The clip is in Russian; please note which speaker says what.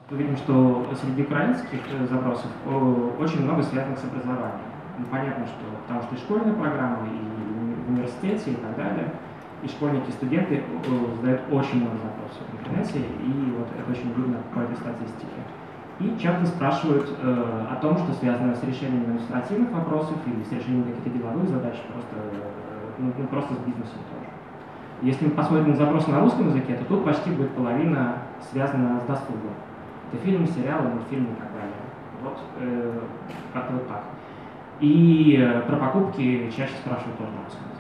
Speaker 1: Мы видим, что среди украинских запросов очень много связано с образованием. Ну, понятно, что потому что и школьные программы, и в университете, и так далее, и школьники, и студенты задают очень много запросов в интернете, и вот это очень видно по этой статистике. И часто спрашивают о том, что связано с решением административных вопросов или с решением каких-то деловых задач, просто с бизнесом тоже. Если мы посмотрим на запрос на русском языке, то тут почти будет половина связана с досугом. Это фильмы, сериалы, мультфильмы и так далее. Вот как-то вот так. И про покупки чаще спрашивают тоже на русском языке.